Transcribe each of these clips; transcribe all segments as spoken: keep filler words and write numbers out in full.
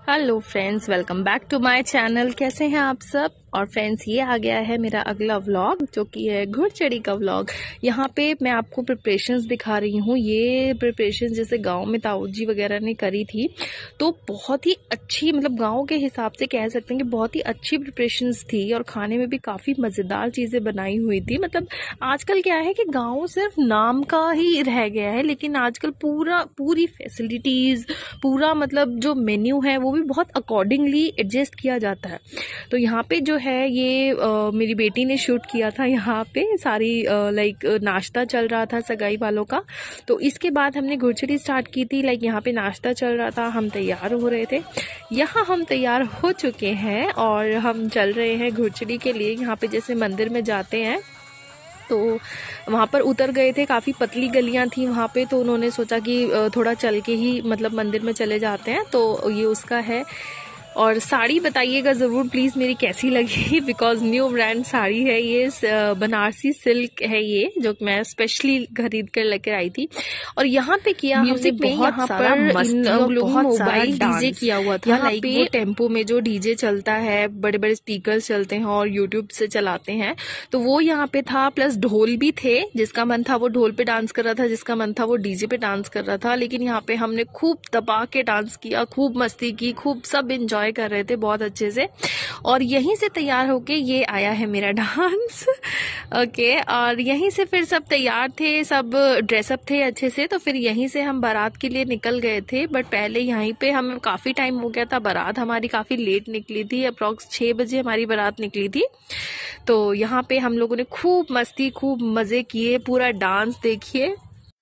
Hello friends, welcome back to my channel. कैसे हैं आप सब? और फ्रेंड्स, ये आ गया है मेरा अगला व्लॉग, जो कि है घुड़चढ़ी का व्लॉग। यहाँ पे मैं आपको प्रिपरेशंस दिखा रही हूँ। ये प्रिपरेशंस जैसे गांव में ताऊ जी वगैरह ने करी थी, तो बहुत ही अच्छी, मतलब गांव के हिसाब से कह सकते हैं कि बहुत ही अच्छी प्रिपरेशंस थी और खाने में भी काफ़ी मज़ेदार चीज़ें बनाई हुई थी। मतलब आजकल क्या है कि गाँव सिर्फ नाम का ही रह गया है, लेकिन आजकल पूरा पूरी फैसिलिटीज़, पूरा मतलब जो मेन्यू है वो भी बहुत अकॉर्डिंगली एडजस्ट किया जाता है। तो यहाँ पे जो है ये आ, मेरी बेटी ने शूट किया था। यहाँ पे सारी लाइक नाश्ता चल रहा था सगाई वालों का, तो इसके बाद हमने घुड़चढ़ी स्टार्ट की थी। लाइक यहाँ पे नाश्ता चल रहा था, हम तैयार हो रहे थे। यहाँ हम तैयार हो चुके हैं और हम चल रहे हैं घुड़चढ़ी के लिए। यहाँ पे जैसे मंदिर में जाते हैं तो वहाँ पर उतर गए थे, काफ़ी पतली गलियाँ थी वहाँ पे, तो उन्होंने सोचा कि थोड़ा चल के ही मतलब मंदिर में चले जाते हैं। तो ये उसका है। और साड़ी बताइएगा ज़रूर प्लीज़ मेरी कैसी लगी, बिकॉज न्यू ब्रांड साड़ी है ये, बनारसी सिल्क है ये, जो मैं स्पेशली खरीद कर लेकर आई थी। और यहाँ पे किया म्यूजिक में, यहाँ पर मोबाइल डीजे किया हुआ था। यहाँ पे वो टेम्पो में जो डीजे चलता है, बड़े बड़े स्पीकर्स चलते हैं और यूट्यूब से चलाते हैं, तो वो यहाँ पे था। प्लस ढोल भी थे, जिसका मन था वो ढोल पे डांस कर रहा था, जिसका मन था वो डीजे पे डांस कर रहा था। लेकिन यहाँ पे हमने खूब दबा के डांस किया, खूब मस्ती की, खूब सब इंजॉय कर रहे थे बहुत अच्छे से। और यहीं से तैयार होके ये आया है मेरा डांस। ओके, और यहीं से फिर सब तैयार थे, सब ड्रेसअप थे अच्छे से, तो फिर यहीं से हम बारात के लिए निकल गए थे। बट पहले यहीं पे हमें काफी टाइम हो गया था, बारात हमारी काफी लेट निकली थी, अप्रॉक्स छह बजे हमारी बारात निकली थी। तो यहाँ पे हम लोगों ने खूब मस्ती, खूब मजे किए, पूरा डांस देखिए।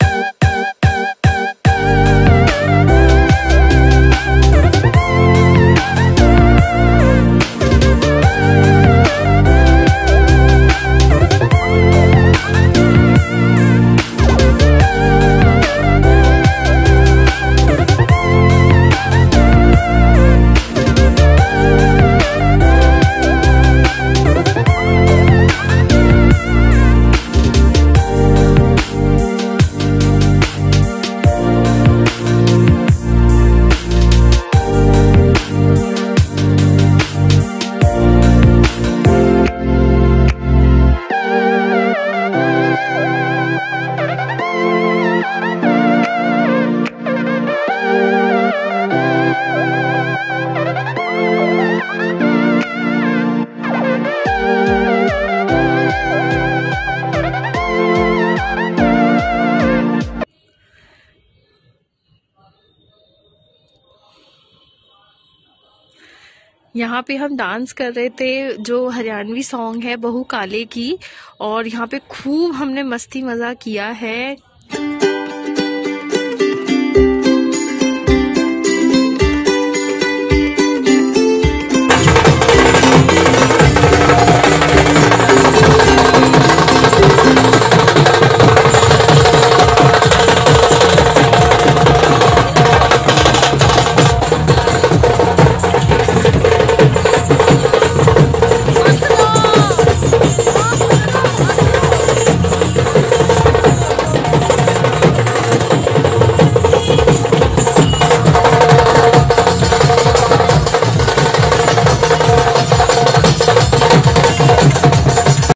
यहाँ पे हम डांस कर रहे थे, जो हरियाणवी सॉन्ग है बहू काले की, और यहाँ पे खूब हमने मस्ती मजा किया है।